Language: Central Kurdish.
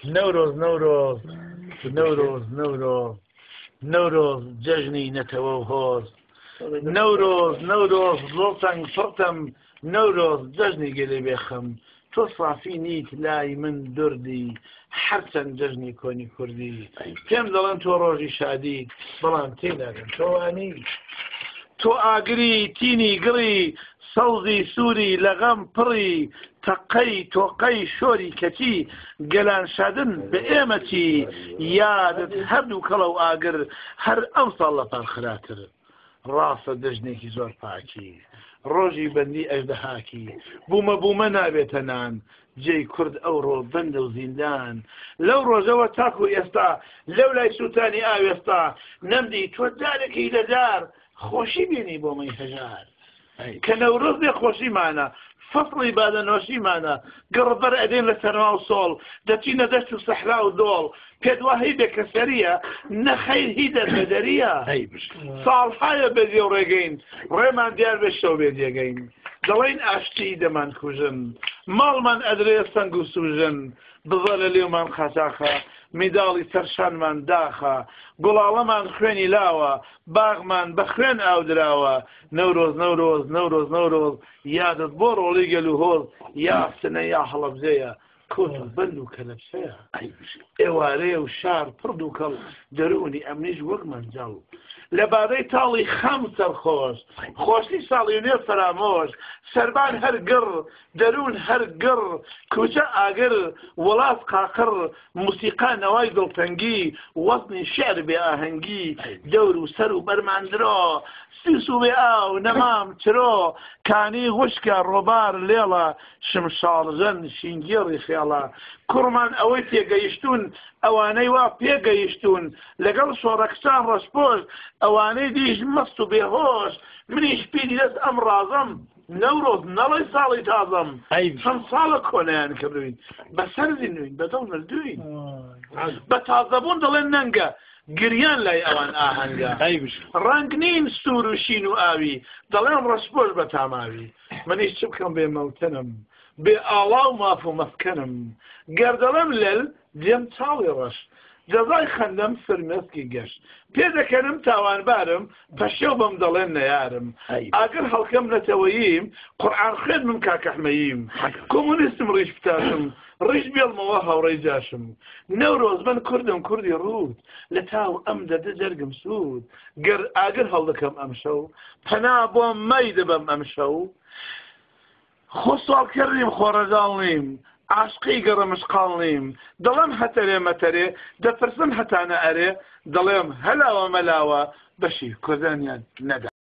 نوروز نوروز نوروز نوروز نوروز جژنی نەتەوە و هۆز نوروز نوروز زۆڵتەنگ فڕتەم نوروز جژنی گەلێ بێخم تۆ سافی نیت لای من دوردی هەرچەند جژنی کۆنی کوردی پێم دەڵێن تۆ ڕۆژی شادی بەڵام تێناگەن تۆوانی تۆ ئاگری تینی گڕی سەوزی سووری لەغەم پڕی تەقەی تۆقەی شۆری کەچی گەلان شادن بە ئێمەچی یادت هەردوو کەڵە و ئاگر هەر ئەم ساڵ لە پار خراتر ڕاستە دژنێکی زۆر پاکی ڕۆژی بەندی ئەژدەهاکی بوومە نابێتە نان جێی کورد ئەوڕۆ بەندە و زیندان لەو ڕۆژەوە تاکو ئێستا لەو لای سووتانی ئاوێستا نەمدی تۆ دارێکی لەدار خۆشی بینی بۆ مەی هەژار کە نەورۆز بێ خۆشیمانە فەسڵی بادەنۆشیمانە گەڕبەر ئەدێن لە سەرما و سۆڵ دەچینە دەشت و سەحرا و دۆڵ پێدوا هەی بێکەسەریە نەخەیر هی دەربەدەریە ساڵحایە بەدێ و ڕێگەین ڕێمان دیار بێ شەو بێ دێگەین دەڵێن ئاشتی دەمان کوژن ماڵمان ئەدرێ سەنگ و سوژن بزە لە لێومان خەتاخە میداڵی سەرشانمان داخە گوڵاڵەمان خوێنی لاوە باغمان بە خوێن ئاودراوە نەورۆز نەورۆز نەورۆز نەورۆز یادت بۆ ڕۆڵی گەل و هۆز یا سنە یا هەڵەبجەیە کۆت و بەند و کەلەپسەیە ئێوارەیە و شار پڕد و کەڵ دەرونی ئەمنیش وەک مەنجەڵ لە بادەی تاڵی خەم سەرخۆش خۆشی ساڵی نوێ فەرامۆش سەربان هەر گڕ دەرون هەر گڕ کوچە ئاگر وڵات قاقڕ موسیقا نەوای دڵتەنگی وەزنی شێعر بێ ئاهەنگی دەور و سەر و بەرماندرۆ سیس و بێ ئاو نەمام چرۆ کانی خوشکە ڕۆبار لێڵە شمشاڵژەن شینگێڕی خێڵە کوڕمان ئەوەی تێگەیشتون ئەوانەی وا پێگەیشتون لەگەڵ شۆڕەکسان ڕەشپۆش ئەوانەی دیش مەست و بێهۆش منیش پیری دەست ئەم ڕازەم نەورۆز نەڵی ساڵی تازەم چەند ساڵە کۆنیان کردوین بەسەر زیندوین بەدڵ مردوین بە تازەبوون دەڵێن نەنگە گریان لای ئەوان ئاهەنگە ڕەنگ نین سوور و شین و ئاوی دەڵێن ڕەشپۆش بە تاماوی منیش چ بکەم بێ مەوتنم بێ ئاوا و ماف و مەفکەنم گەردەڵەم لەل دێم چاڵی ڕەش جەزای خەندەم فرمێسکی گەشت پێ دەکەنم تاوانبارم پەشێو بەم دەڵێن نەیارم ئاگەر هەڵکەم نەتەوەییم قورئان خوێنمم کاکەحمەییم کۆمونیستم ڕیش بتاشم ڕیش بێڵمەوە هاوڕێی جاشم نەورۆز من کوردم کوردی ڕوود لە تاو ئەم دەدە جەرگم سوود گەر ئاگەر هەڵدەکەم ئەم شەو پەنا بۆ مەی دەبەم ئەم شەو خۆ سوال کردیم خۆڕەجاڵ نیم عاشقی گەڕەمش قاڵنیم دەڵێم هەتەرێ مەتەرێ دەپرسم هەتانە ئەرێ دەڵێم هەلاوە مەلاوە بەشی کوردانیان نەدا